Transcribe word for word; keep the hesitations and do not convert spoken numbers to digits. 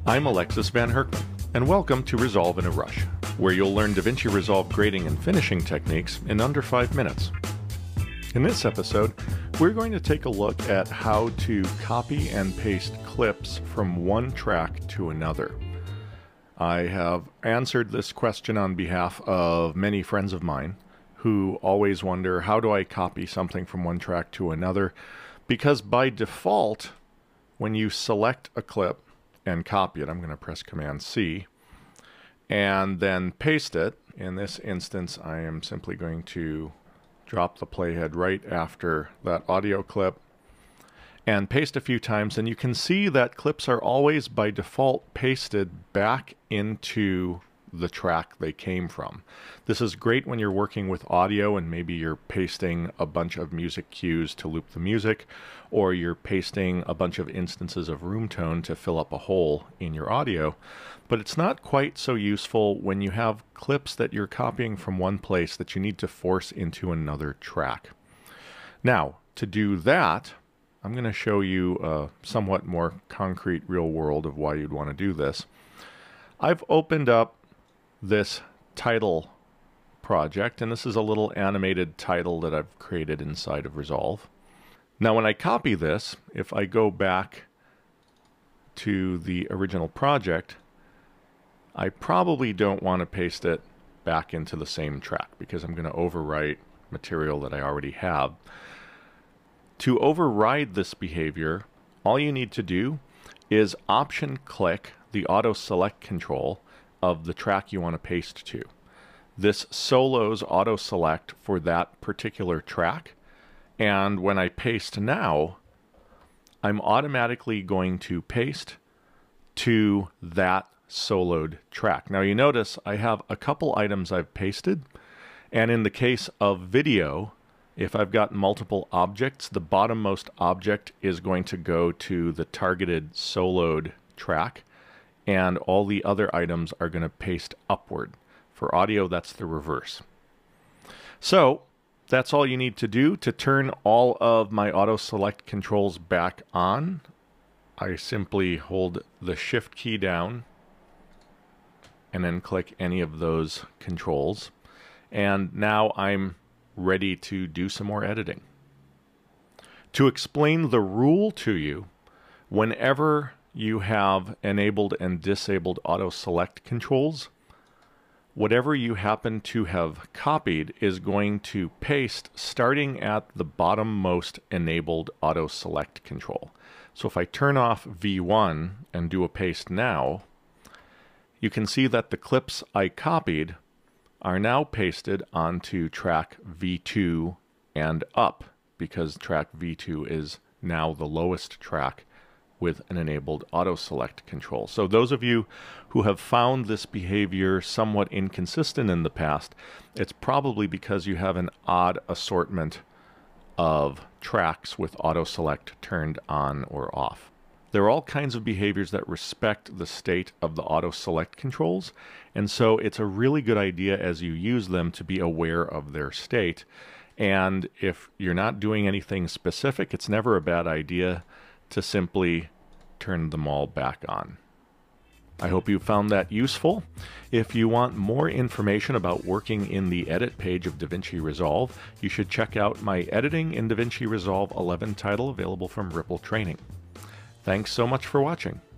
I'm Alexis Van Herkman, and welcome to Resolve in a Rush, where you'll learn DaVinci Resolve grading and finishing techniques in under five minutes. In this episode, we're going to take a look at how to copy and paste clips from one track to another. I have answered this question on behalf of many friends of mine who always wonder, how do I copy something from one track to another? Because by default, when you select a clip and copy it, I'm going to press Command C, and then paste it. In this instance, I am simply going to drop the playhead right after that audio clip and paste a few times, and you can see that clips are always by default pasted back into the track they came from. This is great when you're working with audio and maybe you're pasting a bunch of music cues to loop the music, or you're pasting a bunch of instances of room tone to fill up a hole in your audio. But it's not quite so useful when you have clips that you're copying from one place that you need to force into another track. Now, to do that, I'm going to show you a somewhat more concrete real world of why you'd want to do this. I've opened up this title project, and this is a little animated title that I've created inside of Resolve. Now when I copy this, if I go back to the original project, I probably don't want to paste it back into the same track because I'm going to overwrite material that I already have. To override this behavior, all you need to do is option click the auto select control of the track you want to paste to. This solos auto select for that particular track, and when I paste now, I'm automatically going to paste to that soloed track. Now you notice I have a couple items I've pasted, and in the case of video, if I've got multiple objects, the bottommost object is going to go to the targeted soloed track, and all the other items are going to paste upward. For audio, that's the reverse. So that's all you need to do to turn all of my auto select controls back on. I simply hold the Shift key down and then click any of those controls. And now I'm ready to do some more editing. To explain the rule to you, whenever you have enabled and disabled auto select controls, whatever you happen to have copied is going to paste starting at the bottommost enabled auto select control. So if I turn off V one and do a paste now, you can see that the clips I copied are now pasted onto track V two and up, because track V two is now the lowest track with an enabled auto select control. So those of you who have found this behavior somewhat inconsistent in the past, it's probably because you have an odd assortment of tracks with auto select turned on or off. There are all kinds of behaviors that respect the state of the auto select controls, and so it's a really good idea as you use them to be aware of their state. And if you're not doing anything specific, it's never a bad idea to simply turn them all back on. I hope you found that useful. If you want more information about working in the edit page of DaVinci Resolve, you should check out my Editing in DaVinci Resolve eleven title available from Ripple Training. Thanks so much for watching.